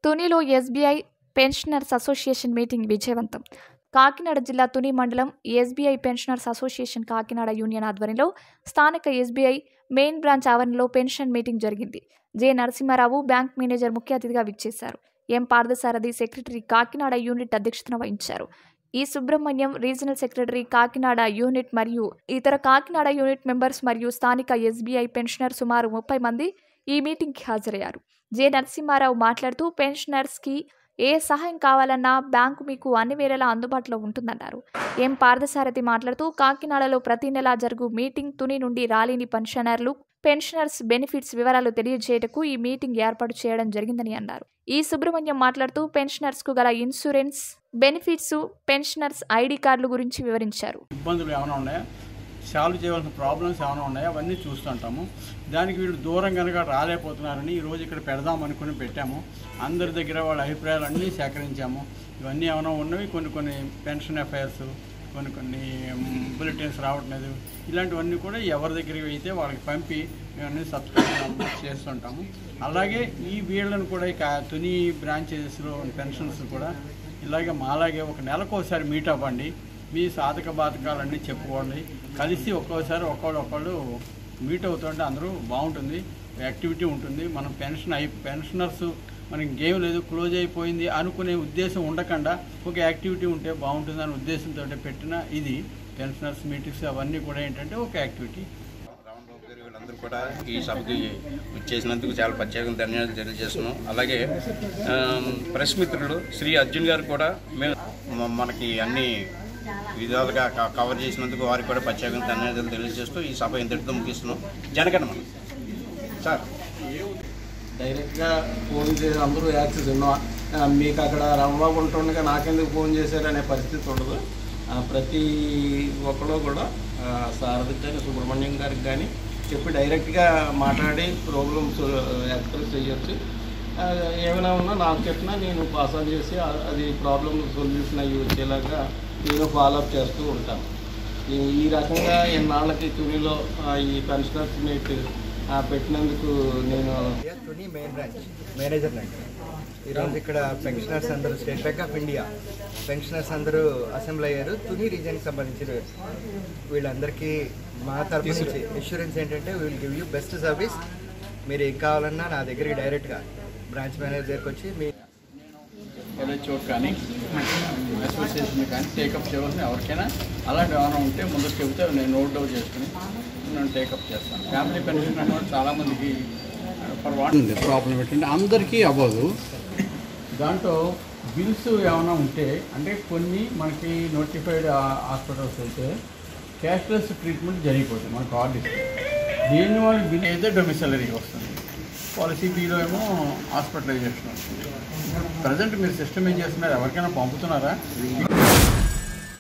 తునిలో SBI pensioners association meeting విజయవంతం. కాకినాడ జిల్లా తుని మండలం SBI pensioners association Kakinada union ఆధ్వర్యంలో స్థానిక ఎస్బీఐ మెయిన్ బ్రాంచ్ ఆవరణలో పెన్షన్ మీటింగ్ జరిగింది. జె. నరసింహారావు బ్యాంక్ మేనేజర్ ముఖ్య అతిథిగా విచ్చేశారు. M. Parthasarathi secretary Kakinada unit అధ్యక్షతన వహించారు. E. Subrahmanyam regional secretary Kakinada unit మరియు ఇతర కాకినాడ యూనిట్ మెంబర్స్ మరియు స్థానిక ఎస్బీఐ పెన్షనర్ సుమారు 30 మంది ఈ మీటింగ్కి హాజరయ్యారు. జె. నరసింహారావు మాట్లాడుతూ పెన్షనర్స్కి ఏ సహాయం కావాలన్నా బ్యాంకు మీకు అన్ని వేళలా అందుబాటులో ఉంటుందన్నారు. ఎం. పార్థసారథి మాట్లాడుతూ కాకినాడలో ప్రతి నెలా జరుగు మీటింగ్ తుని నుండి రాలేని పెన్షనర్స్ బెనిఫిట్స్ వివరాలు తెలియజేయటకు ఈ మీటింగ్ ఏర్పాటు చేయడం జరిగిందని అన్నారు. ఈ. సుబ్రహ్మణ్యం మాట్లాడుతూ పెన్షనర్స్కు గల ఇన్సూరెన్స్ బెనిఫిట్స్, పెన్షనర్స్ ఐడి కార్డుల గురించి వివరించారు. ఇబ్బందులు ఏమైనా ఉన్నాయా, సాల్వ్ చేయవలసిన ప్రాబ్లమ్స్ ఏమైనా ఉన్నాయో అవన్నీ చూస్తుంటాము. దానికి వీళ్ళు దూరం కనుక రాలేకపోతున్నారని ఈరోజు ఇక్కడ పెడదామనుకుని పెట్టాము. అందరి దగ్గర వాళ్ళ అభిప్రాయాలన్నీ సేకరించాము. ఇవన్నీ ఏమైనా ఉన్నవి కొన్ని పెన్షన్ ఎఫ్ఐఆర్స్, కొన్ని బులెటిన్స్ రావట్లేదు, ఇలాంటివన్నీ కూడా ఎవరి దగ్గరికి అయితే వాళ్ళకి పంపి ఇవన్నీ సబ్స్క్రిప్షన్ చేస్తుంటాము. అలాగే ఈ వీళ్ళను కూడా ఇక తుని బ్రాంచెస్లో పెన్షన్స్ కూడా ఇలాగే మాలాగే ఒక నెలకు ఒకసారి మీట్ అవ్వండి, మీ సాధక బాధకాలన్నీ చెప్పుకోండి, కలిసి ఒక్కోసారి ఒకళ్ళు మీట్ అవుతుంటే అందరూ బాగుంటుంది, యాక్టివిటీ ఉంటుంది. మనం పెన్షనర్స్ మనకి గేమ్ లేదు, క్లోజ్ అయిపోయింది అనుకునే ఉద్దేశం ఉండకుండా ఒక యాక్టివిటీ ఉంటే బాగుంటుంది అనే ఉద్దేశంతో పెట్టిన ఇది పెన్షనర్స్ మీటింగ్స్. అవన్నీ కూడా ఏంటంటే ఒక యాక్టివిటీ. వీళ్ళందరూ కూడా ఈ సభకి ఇచ్చేసినందుకు చాలా ప్రత్యేకంగా ధన్యవాదాలు తెలియజేస్తున్నాం. అలాగే ప్రెస్ మిత్రులు శ్రీ అర్జున్ గారు కూడా మేము మనకి అన్ని విధాలుగా కవర్ చేసినందుకు వారికి కూడా ప్రత్యేకంగా ధన్యవాదాలు తెలియజేస్తూ ఈ సభ ఇంతటితో ముగిస్తున్నాం. జనగణమన సార్ డైరెక్ట్గా ఫోన్ చేసి అందరూ యాక్సెస్ మీకు అక్కడ రమబాబు ఉంటుండగా నాకెందుకు ఫోన్ చేశారు అనే పరిస్థితి ఉండదు. ప్రతి ఒక్కరు కూడా సారథి కానీ సుబ్రహ్మణ్యం గారికి కానీ చెప్పి డైరెక్ట్గా మాట్లాడి ప్రాబ్లమ్స్ ఎక్స్ప్రెస్ చేయొచ్చు. ఏమైనా ఉన్నా నాకు చెప్పినా నేను పాస్ ఆన్ చేసి అది ప్రాబ్లమ్ సొల్యూషన్ అయ్యి వచ్చేలాగా నేను ఫాలోఅప్ చేస్తూ ఉంటాను. ఈ రకంగా ఎన్నాళ్ళకి తునిలో ఈ పెన్షనర్స్ మీట్ పెట్టినందుకు నేను తుని మెయిన్ బ్రాంచ్ మేనేజర్ అండి. ఈరోజు ఇక్కడ పెన్షనర్స్ అందరూ State Bank of India pensioners అందరూ అసెంబ్లీ అయ్యారు. తుని రీజియన్కి సంబంధించిన వీళ్ళందరికీ మా తరఫు నుంచి ఇన్సూరెన్స్ ఏంటంటే will give you best service. మీరు ఏం కావాలన్నా నా దగ్గరికి డైరెక్ట్గా బ్రాంచ్ మేనేజర్ దగ్గరికి వచ్చి మీ చోటు కానీ అసోసియేషన్ కానీ టేకప్ చేయవలసిన ఎవరికైనా అలాంటి ఏమైనా ఉంటే ముందు చెబితే నేను నోట్ డౌన్ చేసుకుని నేను టేకప్ చేస్తాను. ఫ్యామిలీ పెన్షన్ అన్నమాట చాలామందికి ప్రాబ్లం ఏంటంటే అందరికీ అవ్వదు. దాంట్లో బిల్స్ ఏమైనా ఉంటే అంటే కొన్ని మనకి నోటిఫైడ్ హాస్పిటల్స్ అయితే క్యాష్లెస్ ట్రీట్మెంట్ జరిగిపోతుంది. మన కార్డు ఇస్తే దీనివల్ల బిల్ అయితే డొమిసలరీ వస్తుంది, పాలసీ బిలో ఏమో హాస్పిటలైజేషన్ వస్తుంది. ప్రజెంట్ మీరు సిస్టమ్ ఏం చేస్తున్నారు, ఎవరికైనా పంపుతున్నారా?